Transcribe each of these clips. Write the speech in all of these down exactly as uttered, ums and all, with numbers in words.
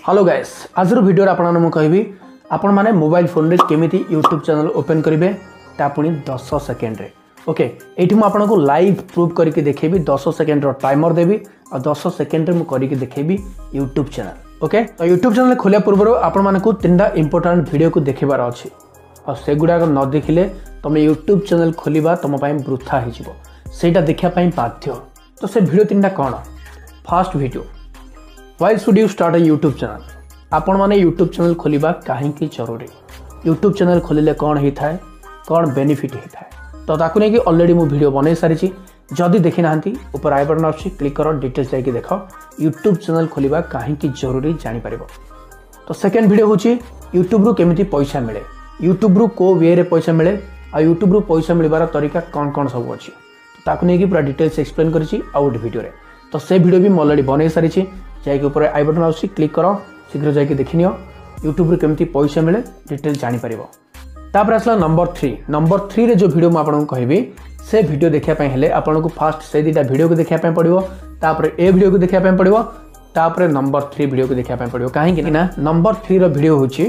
Hello guys, आज video आपण मु कहबी आपण माने मोबाइल फोन रे केमिति यूट्यूब चैनल ओपन करिवे ता पुनी दस सेकंड रे। ओके, एठी मु आपन को लाइव प्रूफ करके देखेबी। दस सेकंड रो टाइमर देबी और दस सेकंड रे मु करके देखेबी यूट्यूब चैनल। ओके, तो यूट्यूब चैनल खोलिया पूर्व आपण माने को तीनटा इंपोर्टेंट वीडियो को देखिबार अछि और से गुडा न देखिले तुम यूट्यूब चैनल खोलिबा तुम पई वृथा हो जिवो, सेटा देखिया पई बाध्य। तो से वीडियो तीनटा कोन? First video, why should you start a YouTube channel. आपण माने यूट्यूब चैनल खोलिबा काहे की जरूरी, यूट्यूब चैनल खोलिले कौन ही थाए, कौन बेनिफिट ही थाए। तो ताकू नै कि ऑलरेडी मु वीडियो बनै सारी छी। जदी देखि नाहंती ऊपर आई बटन अछि, क्लिक करो, डिटेल्स जाई कि देखो यूट्यूब चैनल खोलिबा काहे की जरूरी जानि परिबो। तो सेकंड वीडियो होची यूट्यूब रु केमिति पैसा मिले, यूट्यूब रु को वे रे पैसा मिले आ यूट्यूब रु पैसा मिलबार तरीका कौन कौन सब अछि, ताकू नै कि पूरा डिटेल्स एक्सप्लेन करिछि आउट वीडियो रे। तो से वीडियो भी ऑलरेडी बनै सारी छी, जाई कि ऊपर आई बटन अछि, क्लिक करो, शीघ्र जाई कि देखिनियो यूट्यूब रे केमिति पैसा मिले डिटेल जानि परिबो। तापर असला नंबर थ्री नंबर थ्री रे जो वीडियो म आपन को कहबी से वीडियो देखिया पय हेले आपन को फास्ट से दीटा वीडियो को देखिया पय पड़िबो, तापर ए वीडियो को देखिया पय पड़िबो, तापर नंबर थ्री वीडियो को देखिया पय पड़िबो। काहे कि ना नंबर थ्री रो वीडियो होची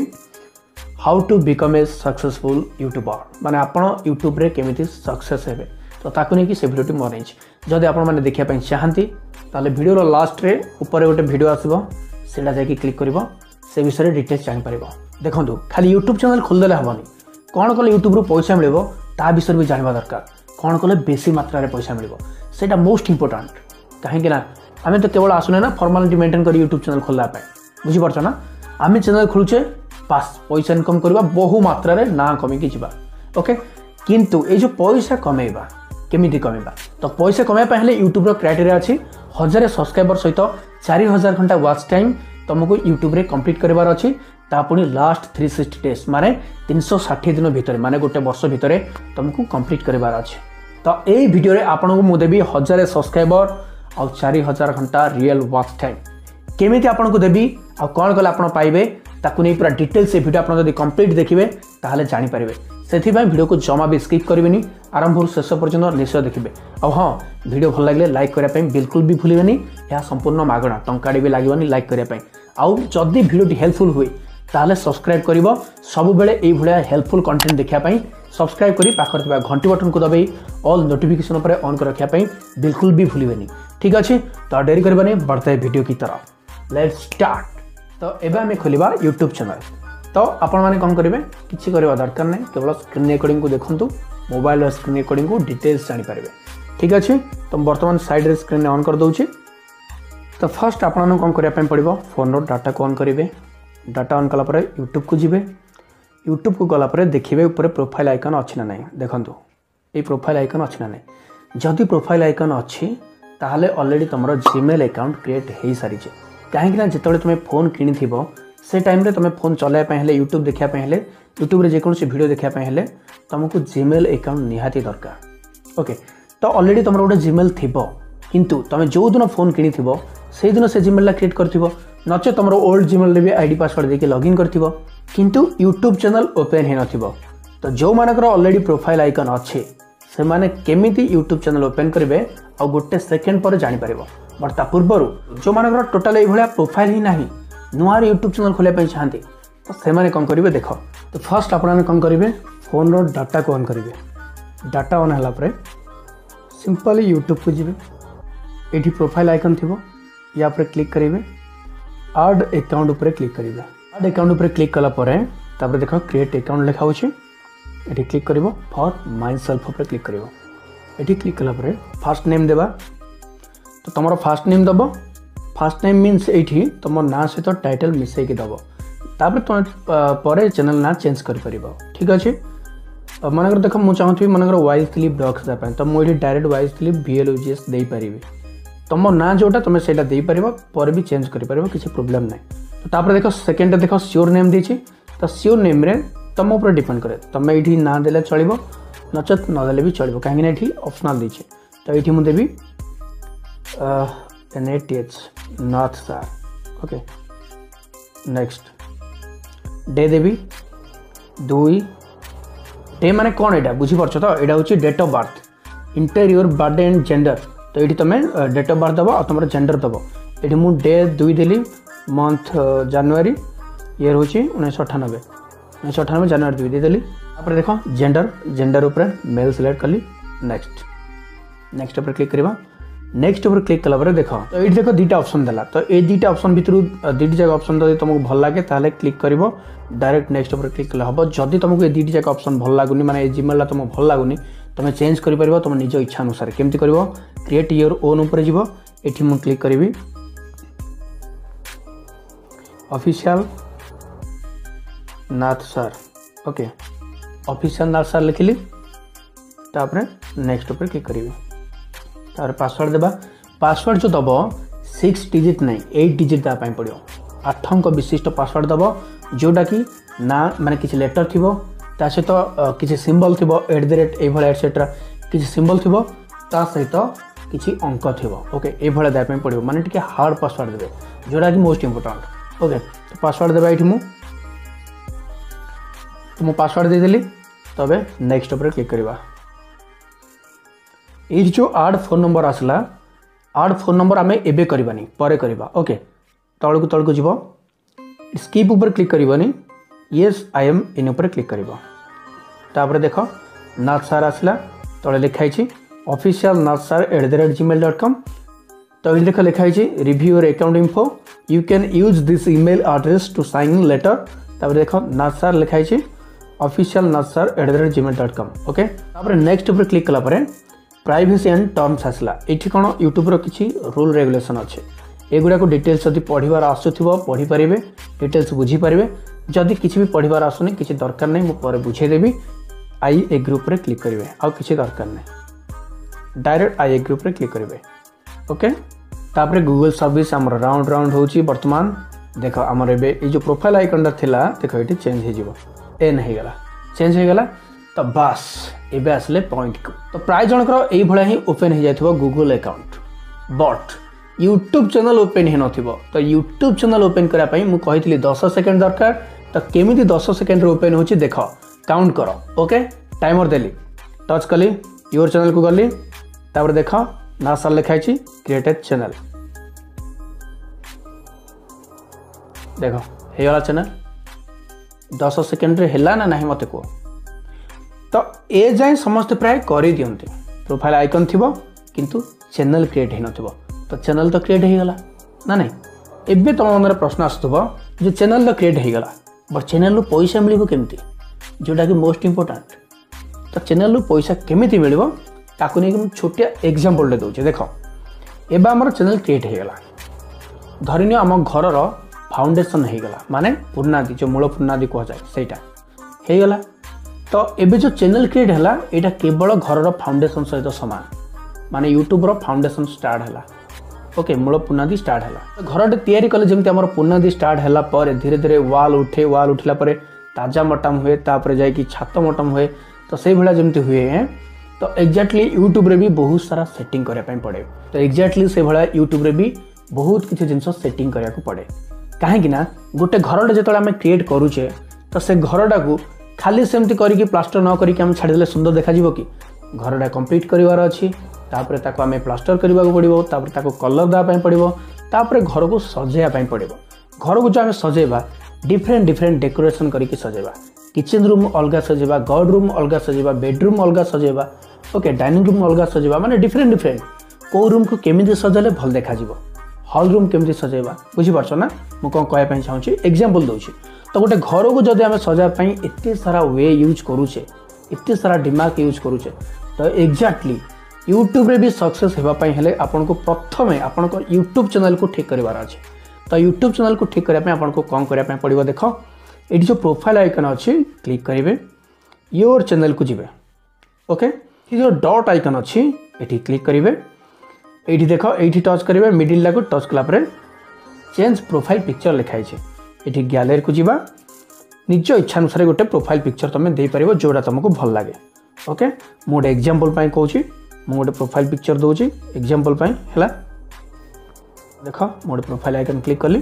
how to become a successful YouTuber, माने आपन यूट्यूब रे केमिति सक्सेस हेबे। तो ताकू नै कि से वीडियो टी मनेछि। जदि आपन माने देखिया पय चाहंती ताले वीडियो रो लास्ट रे ऊपर गोटे वीडियो आसीबो, सेला जाय कि क्लिक करिवो, से विषय डिटेल्स जानि परिबो। देखंतु खाली यूट्यूब चैनल खोल देले हबनी, कोन कले यूट्यूब रो पैसा मिलबो ता विषय भी जानबा दरकार। कोन कले बेसी मात्रा रे पैसा मिलबो सेटा मोस्ट इंपोर्टेंट। काहे कि ना हमें तो केवल आसुने ना फॉर्मालिटी मेंटेन करी यूट्यूब चैनल खोलला पे, बुझी परछ ना। हमें चैनल खोलुचे पास पैसा इनकम करबा बहु मात्रा रे ना कमी कि जिबा। ओके, किंतु ए जो पैसा कमेबा केमिति कमेबा, तो पैसा कमेबा पहले यूट्यूब रो क्राइटेरिया अछि हजार सब्सक्राइबर सहित चार हजार घंटा वॉच टाइम तुमको यूट्यूब रे कंप्लीट करबार अछि। ता पुनी लास्ट तीन सौ साठ डेज माने तीन सौ साठ दिन भितर माने गोटे वर्ष भितर तुमको कंप्लीट करबार अछि। तो ए वीडियो रे आपन को मु देबी हजार सब्सक्राइबर और चार हजार घंटा रियल वॉच टाइम केमिति आपन को देबी आ कोन कले आपन पाइबे ताकू नै पूरा डिटेल से वीडियो आपन जदी कंप्लीट देखिबे ताहाले जानि परिबे। सेथि भाई वीडियो को जमा भी स्किप करिवेनी, आरंभ रु शेष पर्यंत निश्चय देखिबे। और हां, वीडियो भल लागले लाइक करिया पय बिल्कुल भी भूलिबेनी, या संपूर्ण मागणा, टंकाडी भी लागिबनी लाइक करिया पय। आउ जदी वीडियो टी हेल्पफुल हुई ताहाले सब्सक्राइब करिवो, सब बेले एई भलिया हेल्पफुल कंटेंट देखिया पय सब्सक्राइब करी पाखर थिबा घंटी बटन को दबाई ऑल नोटिफिकेशन पर ऑन कर रखिया पय बिल्कुल भी भूलिबेनी। ठीक अछि, तो डेरी करबानी बढ़ते वीडियो की तरफ। Let's start. तो एबे हमें खोलिबा यूट्यूब चैनल। तो आपण माने कोन करिवे, किछि करबा दरकार नै, केवल स्क्रीन रिकॉर्डिंग को देखंतु, मोबाइल स्क्रीन रिकॉर्डिंग को डिटेल्स जानि पारिबे। ठीक अछि, तो वर्तमान साइड रे स्क्रीन ऑन कर दउछि। तो फर्स्ट आपण कोन करिया पय पड़िबो, फोन रो डाटा को ऑन करिवे। डाटा ऑन कला परे यूट्यूब को जिवे। यूट्यूब को गला परे देखिबे ऊपर प्रोफाइल आइकन अछि ना नै, देखंतु ए प्रोफाइल आइकन अछि ना नै। जदि प्रोफाइल आइकन अछि ताहाले ऑलरेडी तमरो जीमेल अकाउंट क्रिएट हेई सारी छै। काहे कि ना जेतले तुमे फोन किनि थिबो से टाइम रे तुमे फोन चलाय पय हेले, यूट्यूब देखिया पय हेले, यूट्यूब रे जे कोनसी वीडियो देखिया पय हेले तुमको जीमेल अकाउंट निहाती दरकार। ओके, तो ऑलरेडी तमरो गोटे जीमेल थिबो, किंतु तुमे जो दिन फोन किनि थिबो से दिन से जीमेल ला क्रिएट करथिबो, नचे तमरो ओल्ड जीमेल रे भी आईडी पासवर्ड देके लॉगिन करथिबो, किंतु यूट्यूब चैनल ओपन हे नथिबो। तो जो मानकर ऑलरेडी प्रोफाइल आइकन अछि से माने केमिति यूट्यूब चैनल ओपन करिवे आ गोटे सेकंड पर जानि परिबो। बट ता पूर्वरु जो मानकर टोटल ए भलिया प्रोफाइल ही नाही, नुआ यूट्यूब चैनल खोले पय चाहंती, तो से माने कोन करिवे देखो। तो फर्स्ट आपण कोन करिवे, फोन रो डाटा को ऑन करिवे। डाटा ऑन हला परे सिंपली यूट्यूब को जिवे, एठी प्रोफाइल आइकन थिबो, या पर क्लिक करिवे, ऐड अकाउंट ऊपर क्लिक करिवे। ऐड अकाउंट ऊपर क्लिक कला परे तापर देखो क्रिएट अकाउंट लिखा होछि, एठी क्लिक करिवो, फॉर माय सेल्फ ऊपर क्लिक करिवो। एठी क्लिक कला परे फर्स्ट नेम देबा, तो तमरो फर्स्ट नेम दबो। फर्स्ट नेम मीन्स एठी तमर ना सहित टाइटल मिसै के दबो, तापर तुम परे चैनल ना चेंज कर परिबो। ठीक अछि, मनकर देखो मु चाहथि मनकर वाइज क्लिप ब्लॉक्स दा पय, तो मु एठी डायरेक्ट वाइज क्लिप वीएलओजीएस देई परिबी। तम ना जोटा तुम सेटा देई परिबो, पर भी चेंज कर परिबो, किछि प्रॉब्लम नै। तो तापर देखो सेकंड देखो श्योर नेम देछि, तो श्योर नेम रे तम ऊपर डिपेंड करे, तुम एठी ना देले चलिबो, नचत न देले भी चलिबो, काहे कि एठी ऑप्शनल देछि। तो एठी मु देबी अ N A T H north star. Okay, next डे देबी दुई। डे माने कोन एटा बुझी परछ तो, एटा होछि date of birth, enter your birthday and gender. तो ये तुम डेट ऑफ बर्थ दब और तुम जेंडर दब। ये मुझे डे दुई देली मंथ जनवरी ईयर हूँ उन्नीस अठानबे उन्नीस अठानबे जनवरी दुई देदेली तापर देख जेंडर जेंडर उपर मेल सिलेक्ट कली नेक्स्ट नेक्स्ट उपर क्लिक करवा नेक्स्ट उपर क्लिक कला देख तो ये देख दुटा ऑप्शन देला तो ये दुटा ऑप्शन भितर दुटी जगह ऑप्शन जब तुमको भल लगे ताले क्लिक कर डायरेक्ट नेक्स्ट उपर क्लिक कले हम जदि तुमको ये दुटी जगह ऑप्शन भल लगुनि माने जीमेल तुमको भल लगुनि तुम चेंज कर तुम निज इच्छा अनुसार केमती कर क्रिएट योर ओन उपर जीव ये मुझे क्लिक करी official Nath sir okay official Nath sir लिखिली तापर नेक्स्ट उपर क्लिक करी तार पासवर्ड देबा पासवर्ड जो दब सिक्स डिजिट नहीं एट डिजिट देवाई पड़ो आठ अंक विशिष्ट पासवर्ड दब जोटा कि ना माने किसी लेटर थी ता सहित किसी सिंबल थी एट द रेट ये एटसेट्रा किसी सिंबल थी ता सहित किसी अंक थी ओके ये देवाई पड़ो माने टिके हार्ड पासवर्ड देवे जोटा कि मोस्ट इंपोर्टेंट ओके तो पासवर्ड देवा ये मुझे तो मुझे पासवर्ड देदेली तब नेक्स्ट उपर क्लिक करवा ये जो आड फोन नंबर आसला आड फोन नंबर आम एबे करबानी परे करबा ओके तलकू तलकू जीव स्किप ऊपर क्लिक करबानी येस आई एम इन ऊपर क्लिक करबा तापर देख नाथ सर आसला तले लिखाई official Nath sir at the rate Gmail dot com तो ये देख लिखाई review your account info you can use this email address to sign in later तापर देख नाथ सर लिखाई official Nath sir at the rate Gmail dot com okay तापर next ऊपर click कला परे प्राइवेसी एंड टर्म्स आसला ये कौन यूट्यूब किसी रूल रेगुलेशन अच्छे एगुड़ा को डिटेल्स जब पढ़ार आसुव पढ़ी पारे डिटेल्स बुझीपारे जदि किसी भी पढ़ार आसुनी किसी दरकार नहीं मुझे बुझेदेवी आई ए ग्रुप रे क्लिक करेंगे आउ किसी दरकार नहीं डायरेक्ट आई ए ग्रुप रे क्लिक करेंगे ओके तापर गूगल सर्विस आम राउंड राउंड होची बर्तमान देख आमर ए जो प्रोफाइल आइकन थिला देख ये चेंज हो एन हो गला चेंज हो गला तो बास एबे आसले पॉइंट को तो प्राय जनकर ये ही ओपन हो जाए Google account but YouTube channel open हो नथिबो तो यूट्यूब चैनल ओपन करने मुझे कही दस सेकेंड दरकार तो केमी दस सेकेंड ओपन हो देख काउंट कर ओके टाइमर देली टच कली योर चैनल को गली तापर देख ना सर लिखाई क्रिएटेड चैनल देख होगा चैनल दस सेकेंड रे हैला ना नहीं मत कह तो ए जाए समस्ते प्राय कर दियंती प्रोफाइल आइकन थी किंतु चैनल क्रिएट हो नथिबो तो चैनल तो क्रिएट हो गला ना नहीं एबे तुम मन प्रश्न आसुव जो चैनल तो क्रिएट हो गला बट चैनल पैसा मिल केमती जोटा कि मोस्ट इंपोर्टेंट तो चैनल पैसा केमिति मिल ताकू नहीं छोटिया एग्जांपल दौचे देख एबे आमर चैनल क्रिएट हो गला धरिनी आम घर फाउंडेशन हो गला माने पुरनादी जो मूल पुरनादी कह जाए सेटा हो गला तो एबे जो चैनल क्रिएट है यहाँ केवल घर फाउंडेशन सहित सामान माने यूट्यूब रो फाउंडेशन स्टार्ट है ओके मूल पुनादी स्टार्ट है घर तैयारी कले जमी आम पुनादी स्टार्ट है धीरे धीरे वाल उठे वाल उठला पर ताजा मटाम हुए तापर जाकि छात मटाम हुए तो से भाया जमी हुए तो एक्जाक्टली यूट्यूब रे भी बहुत सारा सेटिंग करने पड़े तो एक्जाक्टली से भाया यूट्यूब रे भी बहुत किसी जिन सेटिंग करने पड़े कहीं गोटे घर जो आम क्रिएट करुचे तो से घरटा को खाली सेमती करके प्लास्टर न करके आम छाड़देले सुंदर देखा कि घरटा कंप्लीट करार अच्छी तापर ताको आम प्लास्टर करने को पड़ो तापर ताको कलर देवाई पड़ो तापर घर को सजाइवाई पड़ो घर को जो आम सजेबा डिफरेंट डिफरेंट डेकोरेशन करके सजेबा किचन रूम अलग सजेबा गॉड रूम अलग सजेबा बेडरूम अलग सजेबा ओके डाइनिंग रूम अलग सजेबा माने डिफरेंट डिफरेंट को रूम को केमिति सजेले भल देखा जिवो हॉल रूम केमिति सजेबा बुझी पारछो ना मु कोन कहय पई चाहूची एग्जांपल दोची तो गोटे घर को जब आम सजापी एत सारा वे यूज करुचे एत सारा दिमाग यूज करुचे तो एक्जाक्टली यूट्यूब रे भी सक्सेस होगापाई हेले आपन को प्रथम आपन को यूट्यूब चैनल को ठीक करार अच्छे तो यूट्यूब चैनल को ठीक करने आपन को कौन करने पड़ो देख ये जो प्रोफाइल आइकन अच्छी क्लिक करेंगे योर चैनल को जीवे ओके ये जो डॉट आइकन अच्छी ये क्लिक करेंगे ये देख ये टच करेंगे मिडिल को टच कलापर चेंज प्रोफाइल पिक्चर लिखाई ये गैलरी को जीवा निज इच्छा अनुसार गोटे प्रोफाइल पिक्चर तुम दे पार जोड़ा तुमको भल लगे ओके मु गोटे एग्जांपल कहूँ मु गोटे प्रोफाइल पिक्चर दूसरी एग्जांपल है देख मु गोटे प्रोफाइल आइकन क्लिक कली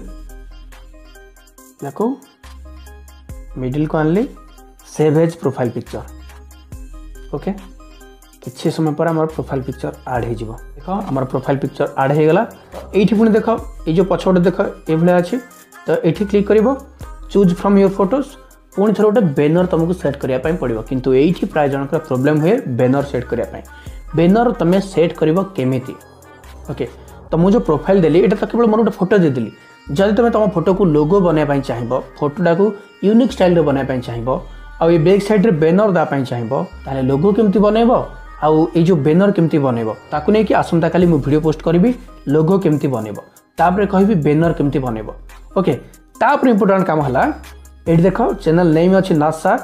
देखो मिडिल को आनली save as profile picture okay किसी समय पर आम प्रोफाइल पिक्चर आड हो देख आम प्रोफाइल पिक्चर आड हो गला ये पुणी देख ये जो पछपटे देख ये अच्छे तो ये क्लिक कर चूज फ्रॉम योर फोटोज पुणी थोड़ा गोटे बैनर तुमको सेट करने पड़ो किंतु ये प्राय जनक प्रोब्लेम हुए बैनर सेट करने बैनर तुम सेट कर केमिति ओके तो मुझे प्रोफाइल देली ये तो केवल मोर गोटे फोटो देदेली जब तुम तुम फोटो को लोगो बनवाई चाहिए फोटोटा को यूनिक स्टाइल बनवाई चाहिए आउ ये बैक साइड रे बैनर दापाई चाहिए ताले लोगो केमती बनइब आउ ये जो बैनर केमती बनइब ताकू नहीं कि आसंता काली मु वीडियो पोस्ट करी लोगो केमती बनइब तापर कहबी बैनर केमती बनइब ओके तापर इंपोर्टेंट काम हला ये देख चैनल नेम अच्छी नाथ सार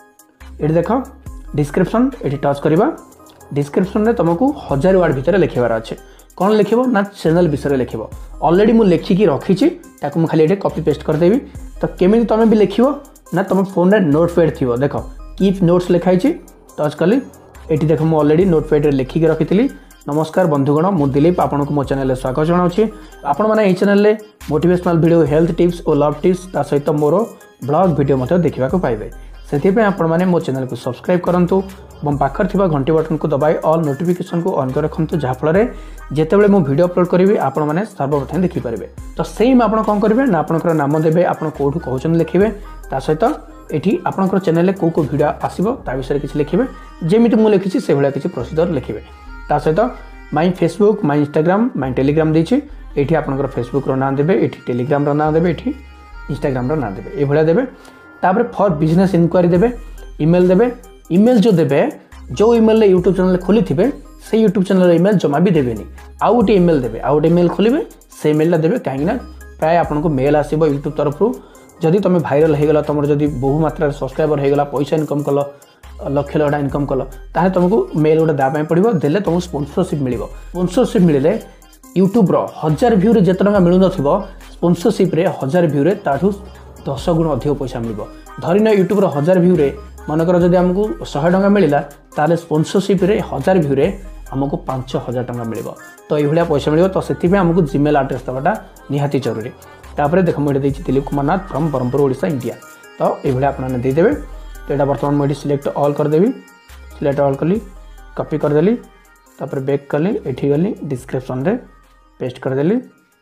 ये देख डिस्क्रिप्शन ये टच करवा डिस्क्रिप्शन रे तुमको हजार वार्ड भितर लिखबार अच्छे कौन लिख ना चैनल विषय लिख ऑलरेडी मुझे लिखिकी रखी ताकू खाली ये कॉपी पेस्ट करदेवी तो केमी तुम भी लिख ना तुम फोन रे नोट पैड थी देख कीप नोट्स लिखाई टच कली ये देख मुझे ऑलरेडी नोट पैड लिखिकी रखी नमस्कार बंधुगण मु दिलीप आपन को मो चैनल स्वागत जनाऊँ आपण मैंने ये channel motivational video health tips और लव टिप्स ता सहित मोर ब्लॉग वीडियो देखा पाइबे से आपण मैंने मो चैनल को सब्सक्राइब करूँ और पाखर थिबा घंटी बटन को दबाई ऑल नोटिफिकेशन को ऑन कर रखु जहाँफल जितेबाला मु वीडियो अपलोड करी आपण मैंने सर्वप्रथम देखिपारे तो सेम आप कौन करेंगे ना आपंकर नाम देवे आप कौटू कहते लिखे सहित ये आपंकर चैनल कौ कौ भिड आसो ता विषय किसी लिखे जमी मुझे लिखी से भाया किसी प्रोसीजर लिखे सहित my Facebook my Instagram my Telegram देती ये आपंकर फेसबुक ना देवे ये टेलीग्राम ना देवे ये इंस्टाग्राम ना देवे ये देवे तापर फॉर बिजनेस इनक्वारी देवे ईमेल देवे ईमेल जो देवे जो ईमेल यूट्यूब चैनल खोली थे से यूट्यूब चैनल ईमेल जमा भी देवेनि आउ गोटे ईमेल देवे आउ गोटे ईमेल खोलिए से ईमेल देवे कहीं प्राय आपको मेल आसो यूट्यूब तरफ जदि तुम भाइराल होगला तुम जब बहु मात्रा सब्सक्राइबर होगला पैसा इनकम कल लक्ष लड़ा इनकम कल ताहे तुमको मेल गोटे दापाई पड़ो देले तुमको स्पॉन्सरशिप मिल स्पॉन्सरशिप मिले यूट्यूब हजार भ्यू रे जिते टका मिलू स्पॉन्सरशिप रे हजार भ्यू रे ताठू दस गुण अधिक पैसा मिल धरीन यूट्यूब हजार भ्यू रे मनकर जब आमको शहे टका मिलला ताले स्पॉन्सरशिप रे हजार भ्यू रे आमको पांच हजार टका मिल तो ये पैसा मिल तो से आमको जीमेल आड्रेस देवाटा निहाती जरूरी तापर देख मुझे देती दिलीप कुमार नाथ फ्रॉम ब्रह्मपुर ओडिशा इंडिया तो ये आपने देदेवे तो यहाँ बर्तमान मुझे सिलेक्ट ऑल करदेवी सिलेक्ट ऑल कली कॉपी करदेली तापर बैक कली एठी गली डिस्क्रिप्शन रे पेस्ट करदेली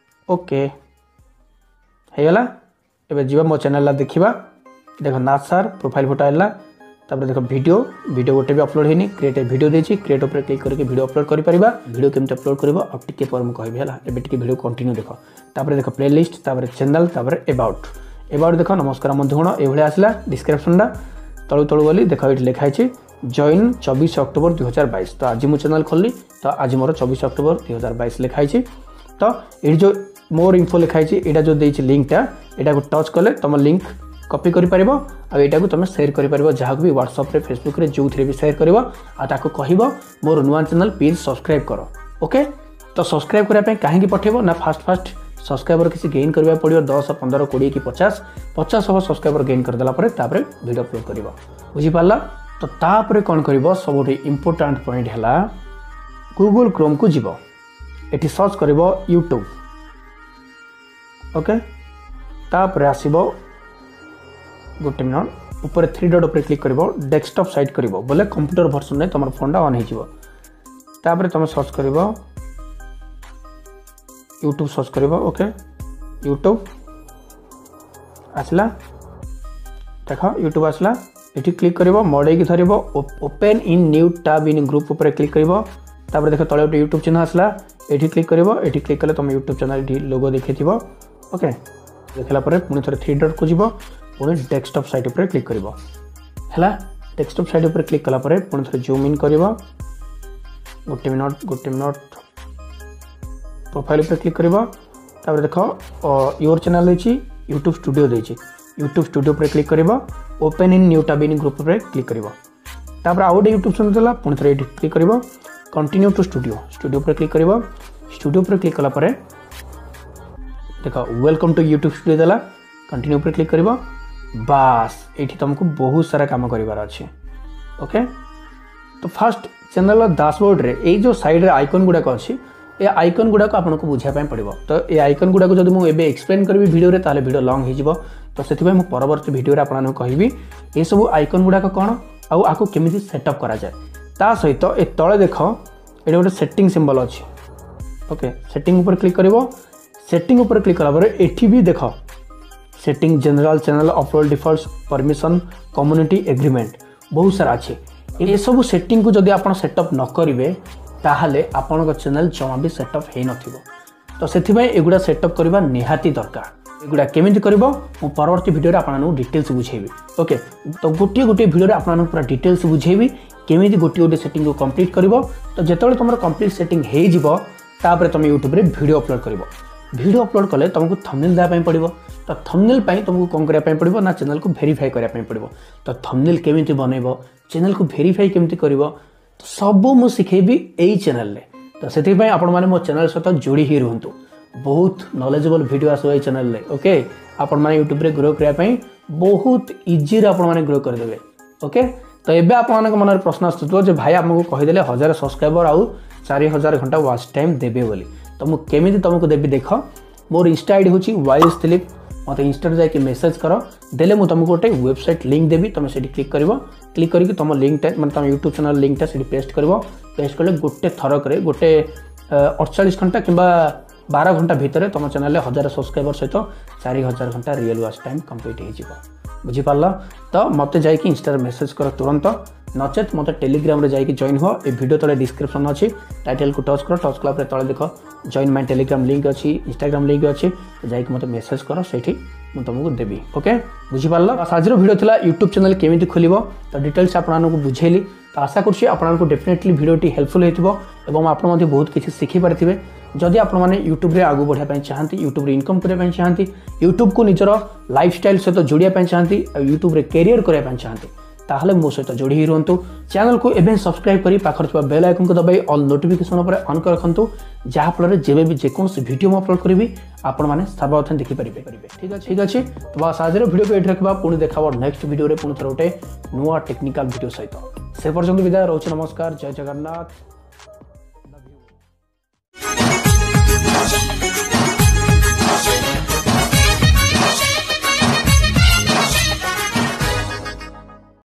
ओके होगला एबे जीवा मो चैनल देखा देख नाथ सार प्रोफाइल फोटो आला तापर देख वीडियो वीडियो गोटे भी अपलोड होनी क्रिएट वीडियो देछि क्रिएट ऊपर क्लिक करके वीडियो अपलोड करि परिबा वीडियो केमते अपलोड करबो अब टिके पर म कहबे हला एबे टिके वीडियो कंटिन्यू देखो तापर देख प्लेलिस्ट तापर चैनल तापर अबाउट अबाउट देख नमस्कार बंधुगण ए भले आसला डिस्क्रिप्शन दा तळु तळु गली देख एठी लिखा है जॉइन चौबीस अक्टोबर दुई हजार बैश तो आज मु चैनल खोलली तो आज मोर चौबीस अक्टोबर दुई हजार बैश लिखाई तो ये जो मोर इन्फो लिखाई यहाँ जो देती लिंकटा यहाँ टच कले तुम लिंक कॉपी कर पार आईटा को तुम सेयार कर जहाँ भी व्हाट्सएप रे फेसबुक रे जो थे भी सेयार कर कहब मोर नुआ चैनल प्लीज सब्सक्राइब कर ओके तो सब्सक्राइब करने कहीं पठेब ना फास्ट फास्ट सब्सक्राइबर किसी गेन करने पड़ो दस पंद्रह कोड़े कि पचास पचास हम सब्सक्राइबर गेन करदेला वीडियो अपलोड कर बुझीपार तो तापर कौन कर सब इम्पोर्टाट पॉइंट है गूगल क्रोम को जीव ये सर्च कर यूट्यूब ओके तापर आसब गोटे मिनट ऊपर थ्री डॉट उपर क्लिक कर डेस्कटॉप साइट कर बोले कंप्यूटर वर्जन में तुम फोनटा ऑन होपर तुम सर्च कर यूट्यूब सर्च कर ओके यूट्यूब आसला देख यूट्यूब आसला ये क्लिक कर मड़े धर open in new tab in group उपर क्लिक कर देख तले गोटे यूट्यूब चैनल आसला ये क्लिक कर ये क्लिक कले तुम यूट्यूब चैनल लोगो देखी ओके देखला पुणी थे थ्री डॉट को जीव पुणी डेस्कटॉप साइट उपर क्लिक कर डेस्कटॉप साइट उपर क्लिक कलापर पुणी थे जूम इन कर गोटे मिनट गोटे मिनट प्रोफाइल उपर क्लिक कर देख योर चैनल देती यूट्यूब स्टूडियो देती यूट्यूब स्टूडियो पर क्लिक कर open in new tab in group पर क्लिक कर आउ गोटे यूट्यूब चैनल देला पुणी थे क्लिक कर कंटिन्यू टू स्टूडियो स्टूडियो पर क्लिक कर स्टूडियो पर क्लिक कलापर देख वेलकम टू यूट्यूब स्टूडियो देला कंटिन्यू पर क्लिक कर बास ये तुमको बहुत सारा काम करार अच्छे ओके तो फास्ट चैनल डैशबोर्ड रे ये जो साइड रे आइकन गुड़ाक अच्छी ये आइकन गुड़ाक आपको बुझापी पड़ो तो ये आइकन गुड़ाक जब मुझे एक्सप्लेन करी वीडियो रे ताले वीडियो लॉन्ग हो तो से परवर्ती वीडियो आपको कहबी ये सब आइकन गुड़ाक कौन आउ आपको केमी सेटअप करा जाए ता सहित ए तले देख ये गोटे सेटिंग सिंबल अच्छी ओके सेटिंग ऊपर क्लिक कर सेटिंग ऊपर क्लिक कला एठी भी देख setting general channel upload default permission community agreement बहुत सारा अच्छे ये सब सेटिंग को जदि आप सेटअप न करेंगे ताहले आपन चैनल जमा भी सेटअप हो नथिबो तो से एगुड़ा सेटअप करवा निहाती दरकार एगुड़ा केमिति करबो मु परवर्ती वीडियो रे आपन डिटेल्स बुझेबी ओके तो गोटे गोटे वीडियो रे आपन पूरा डिटेल्स बुझेबी केमिति गोटे गोटे सेटिंग को कंप्लीट करबो तो जेतले तुमर कंप्लीट सेटिंग हे जिवो तापर तुम यूट्यूब रे वीडियो अपलोड करबो वीडियो अपलोड कले तुमको थंबनेल देबा पई पड़िबो तो थंबनेल पई तुमको कोन करिया पई पड़िबो ना चैनल को वेरीफाई करिया पई पड़िबो तो थंबनेल केमिति बनेबो चैनल को वेरीफाई केमिति करबो तो सब मु सिखेबी एई चैनल रे तो सेति पई आपण माने मो चैनल सहित जोड़ी ही रहंतु बहुत नॉलेजेबल वीडियो आसो एई चैनल रे ओके आपण माने यूट्यूब रे ग्रो करिया पई बहुत इजी रे आपण माने ग्रो कर देबे ओके तो एबे आपण माने मन रे प्रश्न आस्तुतो जे भाई हमको कहि देले हजार सब्सक्राइबर आउ चार हजार घंटा वॉच टाइम देबे बोली तो मु केमिति तुमको देबी देख मोर इंस्टा आईडी होची वाइल्ड दिलीप मत इंस्टा जाए कि मेसेज कर देले मु तुमको गोटे वेबसाइट लिंक देबी तुम से क्लिक कर क्लिक करके तुम लिंक मैं तुम यूट्यूब चैनल लिंकटा से पेस्ट कर पेस्ट कले गोटे थरक गोटे अड़चाश घंटा कि बारह घंटा भितर तुम चैनल हजार सब्सक्राइबर सहित चार हजार घंटा रियल वॉच टाइम कंप्लीट हो बुझीपार तो मत जाकि इंस्टा मेसेज कर तुरंत नचेत मत टेलीग्राम रे जाकि जॉइन हो ए वीडियो तले डिस्क्रिप्शन अच्छी टाइटल को टच कर टच कला तले देख जॉइन माय टेलीग्राम लिंक अच्छी इंस्टाग्राम लिंक अच्छी तो जाकि मत मेसेज कर सेठी मु तुमको देबी ओके बुझीपार आज वीडियो थिला यूट्यूब चैनल केमिति खोलिबो तो डिटेल्स आपन को बुझेली तो आशा करछि आपन को डेफिनेटली वीडियोटी हेल्पफुल हेतिबो एवं आपन मध्ये बहुत किछि सिखि पारथिबे जदि आपण माने यूट्यूब रे आगु बढ़िया पई चाहंती यूट्यूब रे इनकम करिया पई चाहंती यूट्यूब को निजर लाइफस्टाइल सहित जोड़िया पई चाहंती यूट्यूब रे कैरियर करिया पई चाहंती ताहले मो सहित जोड़ी ही रहंतु चैनल को एबे सब्सक्राइब करी पाखर थिबा बेल आइकन को दबाई ऑल नोटिफिकेशन पर ऑन कर रखंतु जहा फल रे जेबे भी जे कोन वीडियो म अपलोड करिवि आपण माने सर्वप्रथम देखि परिबे ठीक अछि ठीक अछि तो बस आज रो वीडियो को एठ रखबा पुणी देखाबो नेक्स्ट वीडियो रे पुणी थरोटे नुवा टेक्निकल वीडियो सहित से पर्यंत विदाय रहउछ नमस्कार जय जगन्नाथ।